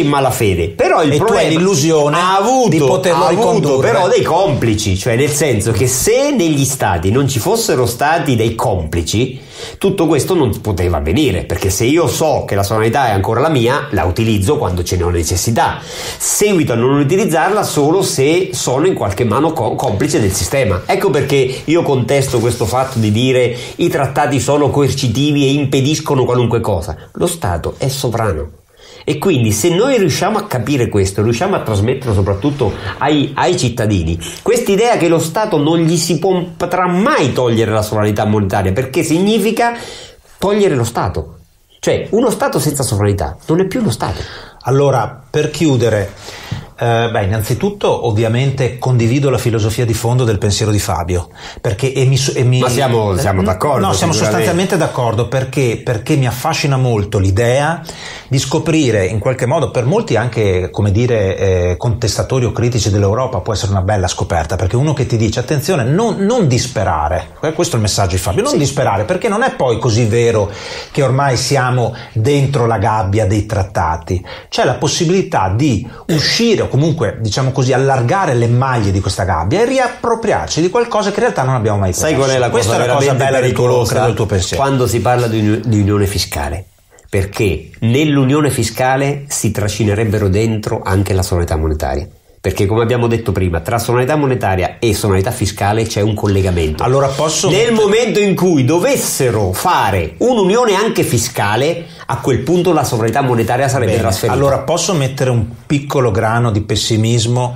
Però il problema è l'illusione di poterlo ricondurre. Però dei complici, cioè nel senso che se negli stati non ci fossero stati dei complici, tutto questo non poteva avvenire, perché se io so che la sovranità è ancora la mia, la utilizzo quando ce ne ho necessità, seguito a non utilizzarla solo se sono in qualche modo complice del sistema. Ecco perché io contesto questo fatto di dire i trattati sono coercitivi e impediscono qualunque cosa. Lo Stato è sovrano. E quindi se noi riusciamo a capire questo, riusciamo a trasmetterlo soprattutto ai cittadini, quest'idea che lo Stato non gli si potrà mai togliere la sovranità monetaria, perché significa togliere lo Stato. Cioè uno Stato senza sovranità non è più uno Stato. Allora, per chiudere, innanzitutto ovviamente condivido la filosofia di fondo del pensiero di Fabio, perché ma siamo d'accordo? No, siamo sostanzialmente d'accordo, perché mi affascina molto l'idea di scoprire in qualche modo, per molti anche come dire contestatori o critici dell'Europa può essere una bella scoperta, perché uno che ti dice attenzione, non disperare, questo è il messaggio di Fabio, non disperare, perché non è poi così vero che ormai siamo dentro la gabbia dei trattati, c'è la possibilità di uscire o comunque diciamo così allargare le maglie di questa gabbia e riappropriarci di qualcosa che in realtà non abbiamo mai perso. Sai qual è la Questa cosa è la cosa bella del tuo pensiero? Quando si parla di unione fiscale, perché nell'unione fiscale si trascinerebbero dentro anche la sovranità monetaria. Perché come abbiamo detto prima, tra sovranità monetaria e sovranità fiscale c'è un collegamento. Allora nel momento in cui dovessero fare un'unione anche fiscale, a quel punto la sovranità monetaria sarebbe trasferita. Allora posso mettere un piccolo grano di pessimismo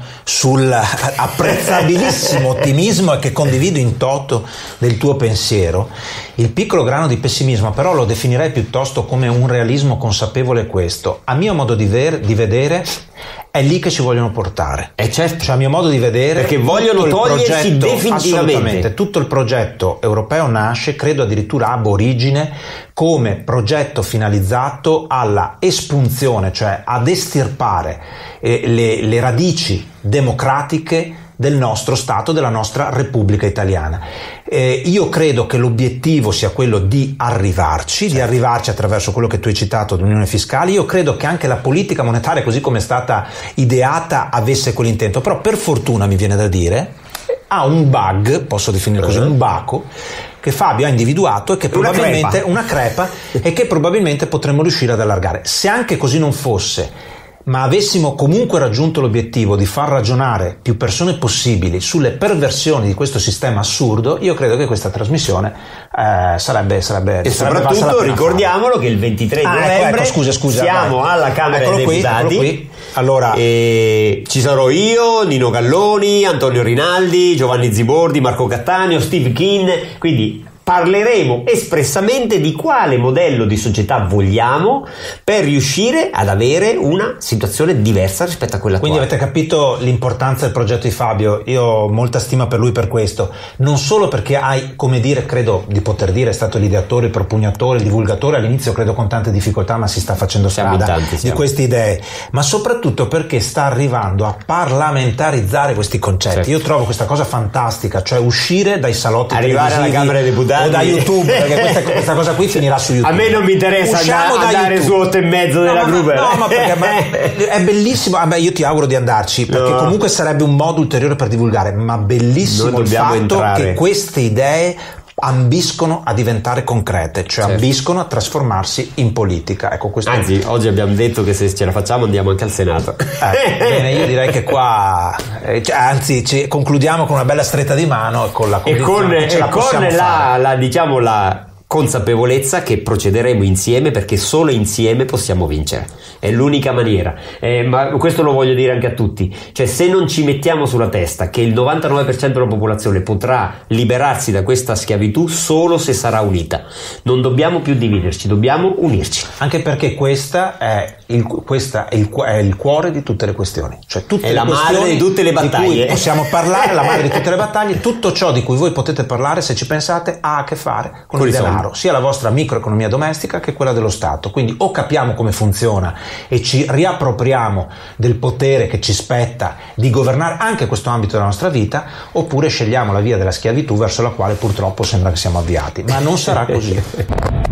sull'apprezzabilissimo ottimismo e che condivido in toto del tuo pensiero. Il piccolo grano di pessimismo però lo definirei piuttosto come un realismo consapevole. Questo, a mio modo di vedere, è lì che ci vogliono portare. Certo. Cioè, a mio modo di vedere, perché vogliono togliersi definitivamente. Assolutamente, tutto il progetto europeo nasce, credo addirittura ab origine, come progetto finalizzato alla espunzione, cioè ad estirpare le radici democratiche del nostro Stato, della nostra Repubblica Italiana. Io credo che l'obiettivo sia quello di arrivarci, certo, di arrivarci attraverso quello che tu hai citato dell'unione fiscale. Io credo che anche la politica monetaria, così come è stata ideata, avesse quell'intento, però per fortuna mi viene da dire ha un bug, posso definire così, un baco, che Fabio ha individuato e che probabilmente una crepa e che probabilmente potremmo riuscire ad allargare. Se anche così non fosse, ma avessimo comunque raggiunto l'obiettivo di far ragionare più persone possibili sulle perversioni di questo sistema assurdo, io credo che questa trasmissione sarebbe e soprattutto ricordiamolo che il 23 di novembre siamo alla Camera dei Deputati. Allora, ci sarò io, Nino Galloni, Antonio Rinaldi, Giovanni Zibordi, Marco Cattaneo, Steve Keen, quindi parleremo espressamente di quale modello di società vogliamo per riuscire ad avere una situazione diversa rispetto a quella attuale. Quindi avete capito l'importanza del progetto di Fabio. Io ho molta stima per lui per questo, non solo perché credo di poter dire, è stato l'ideatore, il propugnatore, il divulgatore, all'inizio credo con tante difficoltà, ma si sta facendo strada di queste idee, ma soprattutto perché sta arrivando a parlamentarizzare questi concetti. Certo. Io trovo questa cosa fantastica, cioè uscire dai salotti arrivare alla Camera dei Deputati o da YouTube, perché questa cosa qui finirà su YouTube. A me non mi interessa andare su 8,5 della Gruber. No, ma perché è bellissimo. Io ti auguro di andarci, perché comunque sarebbe un modo ulteriore per divulgare, ma bellissimo il fatto che queste idee ambiscono a diventare concrete, cioè ambiscono a trasformarsi in politica. Ecco, questo. Anzi, oggi abbiamo detto che se ce la facciamo andiamo anche al Senato. Bene, io direi che qua concludiamo con una bella stretta di mano e con la la consapevolezza che procederemo insieme, perché solo insieme possiamo vincere, è l'unica maniera, ma questo lo voglio dire anche a tutti, cioè se non ci mettiamo sulla testa che il 99% della popolazione potrà liberarsi da questa schiavitù solo se sarà unita, non dobbiamo più dividerci, dobbiamo unirci, anche perché questa è il cuore di tutte le questioni, cioè tutte è le la madre di tutte le battaglie, di cui possiamo parlare, la madre di tutte le battaglie, tutto ciò di cui voi potete parlare, se ci pensate, ha a che fare con il denaro, sia la vostra microeconomia domestica che quella dello Stato. Quindi o capiamo come funziona e ci riappropriamo del potere che ci spetta di governare anche questo ambito della nostra vita, oppure scegliamo la via della schiavitù verso la quale purtroppo sembra che siamo avviati, ma non sarà così.